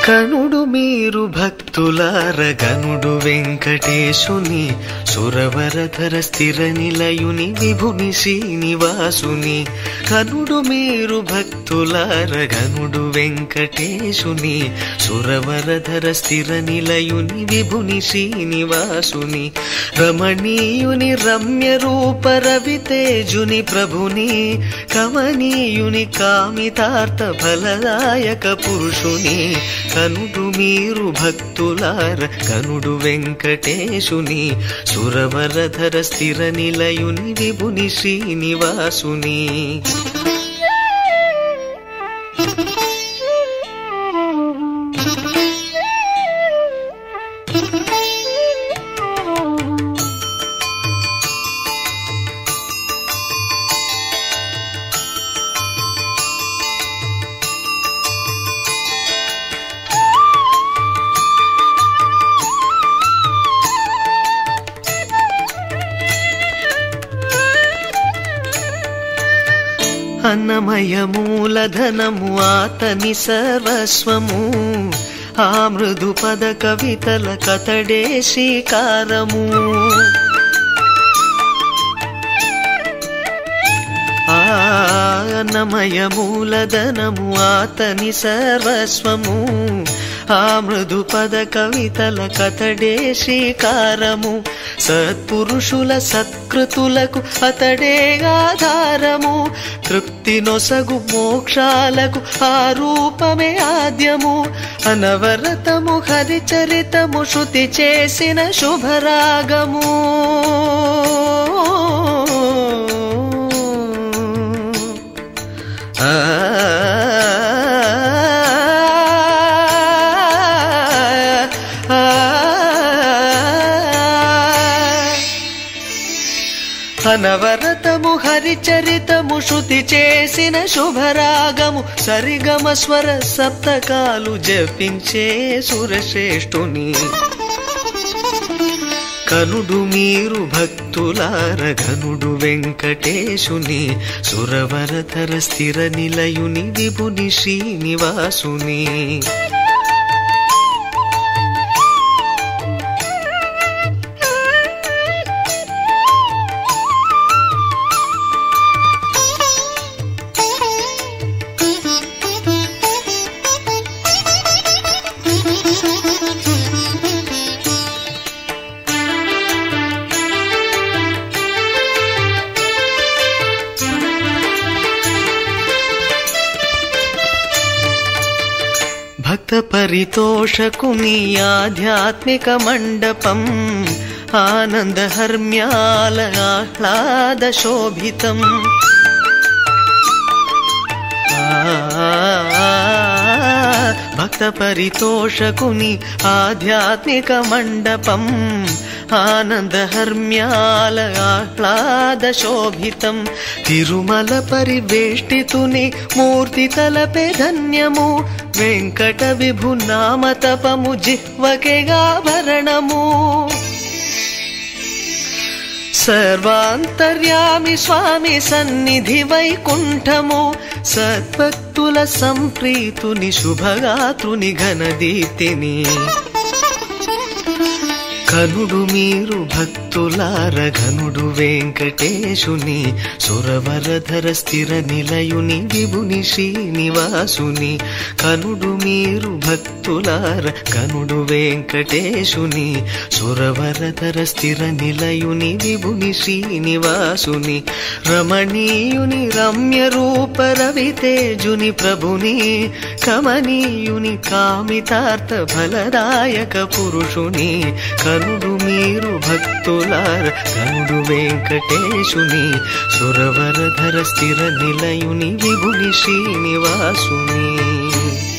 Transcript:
కనుడు మీరు భక్తులార గనుడు వెంకటేశుని సురవరధర స్థిర నిలయుని విభుని శ్రీనివాసుని. కనుడు మీరు భక్తులార గనుడు వెంకటేశుని సురవరధర స్థిర నిలయుని విభుని శ్రీనివాసుని. రమణీయుని రమ్య రూప రవితేజుని ప్రభుని కమనీయుని కామితార్థ ఫలదాయక పురుషుని. కనుడు మీరు భక్తులార కనుడు వెంకటేశుని సురవరధర స్థిర నిలయుని విభుని శ్రీనివాసుని. అన్నమయ మూలధనము ఆతని సర్వస్వము. ఆ మృదు పద కవితల కతడే శ్రీకారము. అన్నమయ మూలధనము ఆతని సర్వస్వము. ఆ మృదు పద కవితల కతడే శ్రీకారము. సత్పురుషుల సత్కృతులకు అతడే ఆధారము. తృప్తి నొసగు మోక్షాలకు ఆ రూపమే ఆద్యము. అనవరతము హరిచరితము శృతి చేసిన శుభరాగము. అనవరతము హరిచరితము శృతి చేసిన శుభరాగము. సరిగమ స్వర సప్తకాలు జపించే సురశ్రేష్ఠుని. కనుడు మీరు భక్తులార ఘనుడు వెంకటేశుని సురవరధర స్థిర నిలయుని విభుని శ్రీనివాసుని. భక్త పరితోషకుని ఆధ్యాత్మిక మండపం. ఆనంద హర్మ్యాల ఆహ్లాద శోభితం. భక్త పరితోషకుని ఆధ్యాత్మిక మండపం. ఆనంద హర్మ్యాల ఆహ్లాద శోభితం. తిరుమల పరివేష్టితుని మూర్తి తలపే ధన్యము. వెంకట విభు నామ తపము జిహ్వకేగాభరణము. సర్వాంతర్యామి స్వామి సన్నిధి వైకుంఠము. సద్భక్తుల సంప్రీతుని శుభగాత్రుని ఘనదీప్తిని. కనుడు మీరు భక్తులార ఘనుడు వెంకటేశుని సురవరధర స్థిర నిలయుని విభుని శ్రీనివాసుని. కనుడు మీరు భక్తులార ఘనుడు వెంకటేశుని సురవరధర స్థిర నిలయుని విభుని శ్రీనివాసుని. రమణీయుని రమ్య రూప రవితేజుని ప్రభుని కమనీయుని కామితార్థ ఫలదాయక పురుషుని. కనుడు మీరు భక్తులార కనుడు వెంకటేశుని సురవరధర స్థిర నిలయుని విభుని శ్రీనివాసుని.